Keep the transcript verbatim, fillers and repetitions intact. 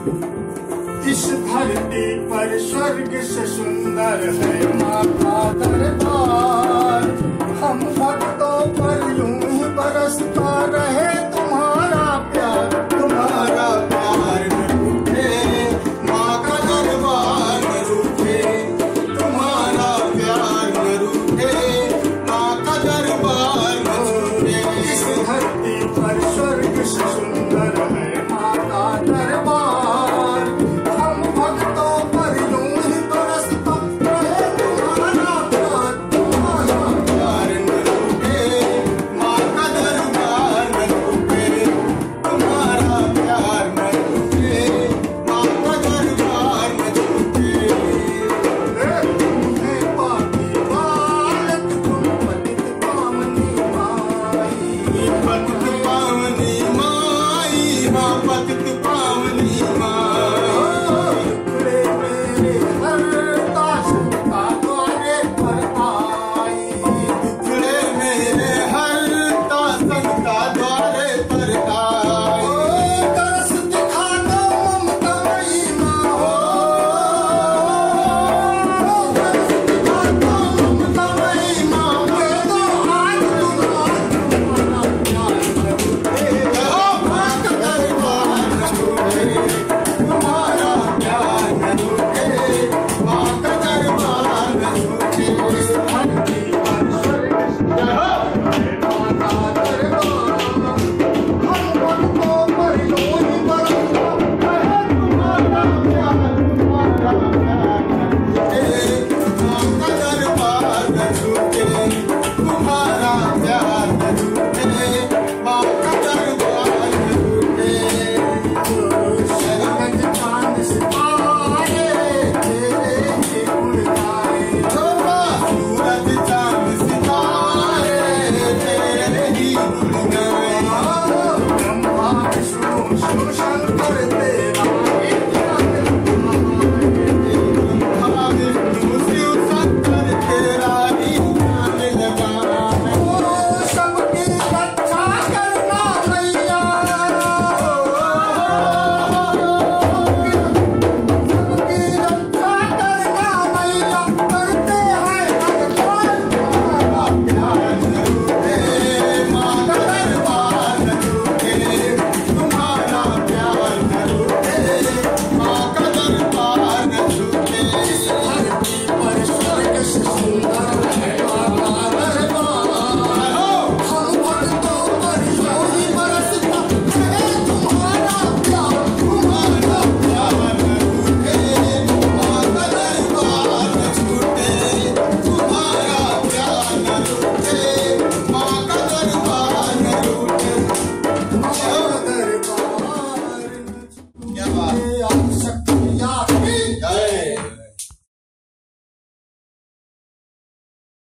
इस धरती पर स्वर्ग से सुंदर है माँ का दरबार। हम भक्तों पर यूं ही बरसता रहे तुम्हारा प्यार, तुम्हारा प्यार न रूठे, माँ का दरबार न रूठे, तुम्हारा प्यार न रूठे, माँ का दरबार न रूठे। इस धरती पर स्वर्ग से सुंदर है माँ का दरबार। हम भक्तों पर यूं ही बरसता रहे तुम्हारा प्यार, तुम्हारा प्यार न रूठे, माँ का दरबार न रूठे, तुम्हारा प्यार न रूठे, माँ का दरबार न रूठे। तुम्हें पाती बालक तुम पतित पावनी माई, पतित पावनी माई, माँ पतित पावनी माई। टुकड़े मेरे हर दास का द्वारे पर आई, टुकड़े मेरे हर दासन का द्वारे पर आई। तरस दिखा दो ममतामयी माँ हो, तरस दिखा दो ममतामयी माँ, दे दो आज तुम्हारा प्यार न रूठे, माँ का दरबार न रूठे, तुम्हारा प्यार न रूठे, माँ का दरबार न रूठे। इस धरती पर स्वर्ग से है माँ का दरबार। हम भक्तों पर यूं ही बरसता रहे तुम्हारा प्यार, तुम्हारा प्यार न रूठे, माँ का दरबार न रूठे, तुम्हारा प्यार न रूठे, माँ का दरबार न रूठे। शरबत चांद सितारे तेरे ही गुण गाए, सूरज चांद सितारे तेरे ही गुण गाए। ब्रह्मा विष्णु शिव शंकर तेरा एक नाम लगाए, ब्रह्मा विष्णु शिव शंकर तेरा ही नाम लगाए। ओ सबकी रक्षा करना मैया, सबकी रक्षा करना मैया, करते हैं भगवान। तुम्हारा प्यार न रूठे, माँ का दरबार न रूठे, तुम्हारा प्यार न रूठे, माँ का दरबार न रूठे। इस धरती पर स्वर्ग से सुंदर है माँ का दरबार। हम भक्तों पर यूं ही बरसता रहे तुम्हारा प्यार, तुम्हारा प्यार न रूठे, माँ का दरबार न छूटे, तुम्हारा प्यार न रूठे, माँ का दरबार न रूठे, माँ का दरबार न छूटे। क्या बात।